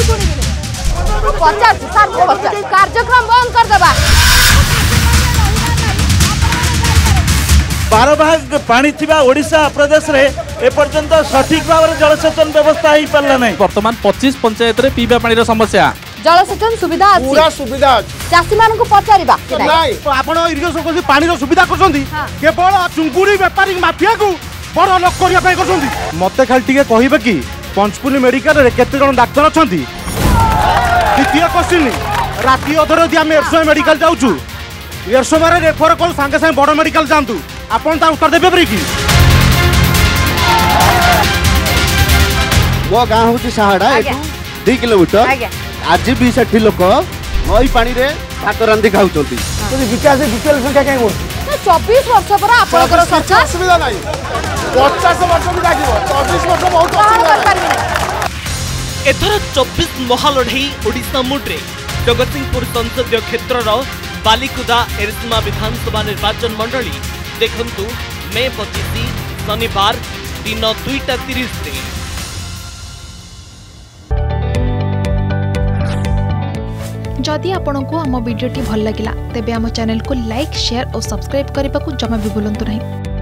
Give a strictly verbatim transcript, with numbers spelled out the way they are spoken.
पचास सर को पचास कार्यक्रम बंद कर देबा बार भाग पानी थिबा ओडिशा प्रदेश रे ए पर्यंत सठिक भाव में जलसेचन व्यवस्था ही पारला नहीं। वर्तमान पच्चीस पंचायत रे पीवा पानी रो समस्या जलसेचन सुविधा अछि पूरा सुविधा अछि चासी मान को पचारिबा नहीं आपण इरिगेशन को पानी रो सुविधा करछंती केवल चुंगुड़ी व्यापारी माफिया को बड़ लोक करिया पय करछंती। मते खाली टिके कहिबे कि पंचपुली मेडिकल रे केते जण डाक्टर अछंती। द्वितीय क्वेश्चन राती अधर दि हम एरसो मेडिकल जाउछु एरसो मारे रेफर कल संगे संगे बड़ मेडिकल जानतु आपण ता उत्तर देबे परी कि वो गाँ हूँ साहाड़ा दु किलोमीटर आज भी सेठी लोक नई पानी रे भात रांधि खाऊं विकास विकल संख्या कहीं चौबीस वर्ष पर आपनकर सरकार असुविधा नहीं पचास वर्ष भी लागिवो चौबीस वर्ष बहुत असुविधा। एथर चौबीस महालढ़ई ओडिशा मुड्रे जगतसिंहपुर संसदीय क्षेत्रर बालिकुदा एरसमा विधानसभा निर्वाचन मंडली देखंतु मे पच्चीस शनिवार दिन दुईटा तीस रे। जदि आपंक आम भिडी भल लगा तेब आम चैनल को लाइक शेयर और सब्सक्राइब करने को जमा भी भूलु नहीं।